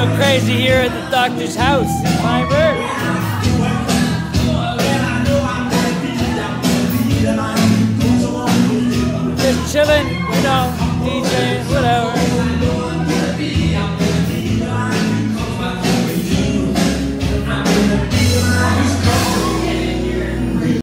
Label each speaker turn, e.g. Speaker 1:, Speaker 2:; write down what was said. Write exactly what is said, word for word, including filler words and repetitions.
Speaker 1: going crazy here at the doctor's house in Feinberg. Just chilling, you know, DJing, whatever.